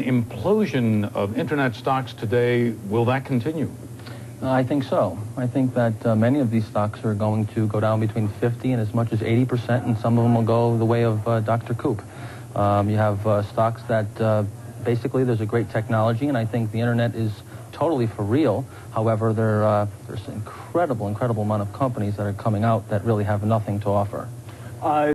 implosion of Internet stocks today, will that continue? I think so. I think that many of these stocks are going to go down between 50 and as much as 80%, and some of them will go the way of Dr. Koop. You have stocks that basically there's a great technology, and I think the Internet is totally for real. However, there's an incredible amount of companies that are coming out that really have nothing to offer.